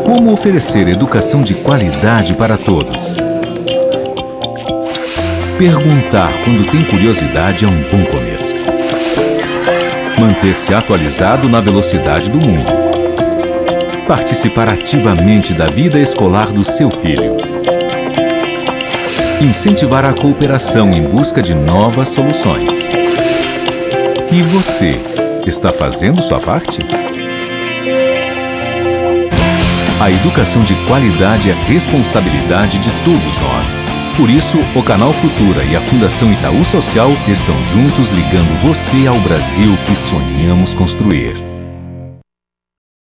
Como oferecer educação de qualidade para todos? Perguntar quando tem curiosidade é um bom começo. Manter-se atualizado na velocidade do mundo. Participar ativamente da vida escolar do seu filho. Incentivar a cooperação em busca de novas soluções. E você, está fazendo sua parte? A educação de qualidade é responsabilidade de todos nós. Por isso, o Canal Futura e a Fundação Itaú Social estão juntos ligando você ao Brasil que sonhamos construir.